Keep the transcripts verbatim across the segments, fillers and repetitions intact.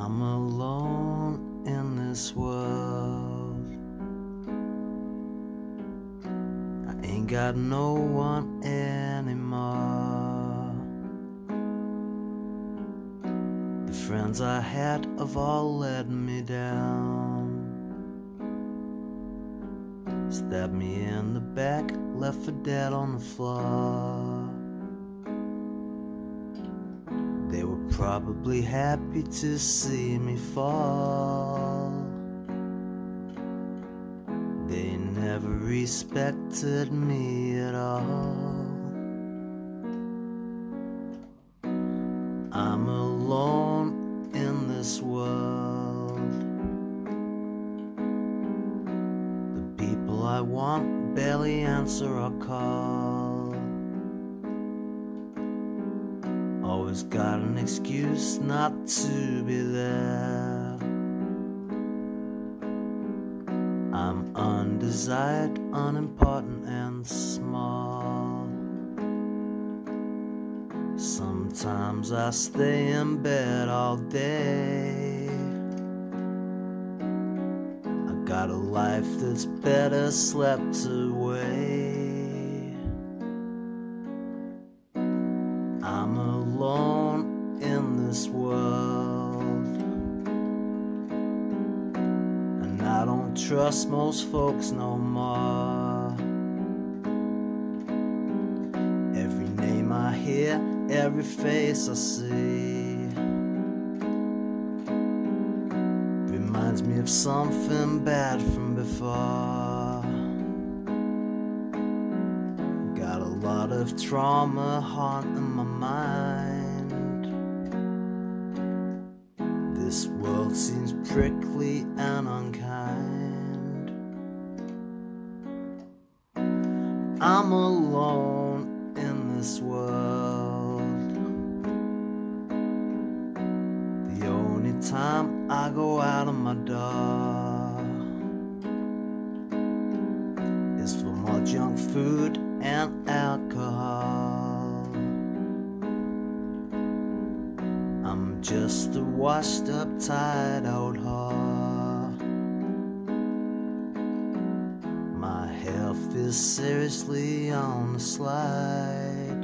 I'm alone in this world. I ain't got no one anymore. The friends I had have all let me down. Stabbed me in the back, left for dead on the floor. They were probably happy to see me fall. They never respected me at all. I'm alone in this world. The people I want barely answer our call. Always got an excuse not to be there. I'm undesired, unimportant and small. Sometimes I stay in bed all day. I got a life that's better slept away. I'm alone in this world, and I don't trust most folks no more. Every name I hear, every face I see reminds me of something bad from before. Got a lot of trauma haunting my mind. This world seems prickly and unkind. I'm alone in this world. The only time I go out of my door is for more junk food and alcohol. I'm just a washed up, tired old whore. My health is seriously on the slide,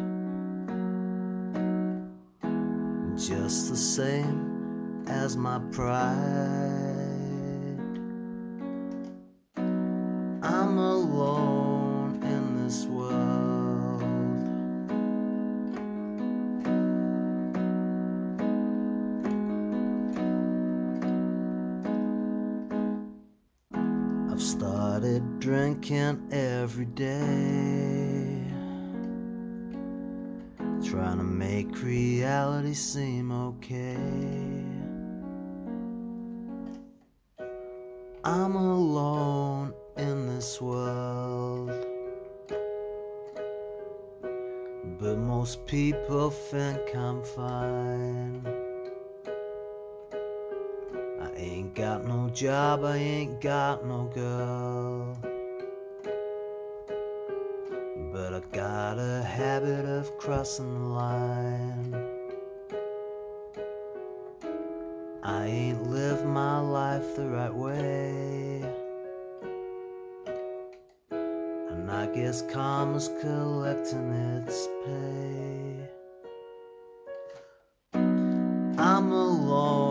just the same as my pride. I'm alone in this world. I've started drinking every day, trying to make reality seem okay. I'm alone in this world, but most people think I'm fine. I ain't got no job, I ain't got no girl, but I got a habit of crossing the line. I ain't lived my life the right way, and I guess karma's collecting its pay. I'm alone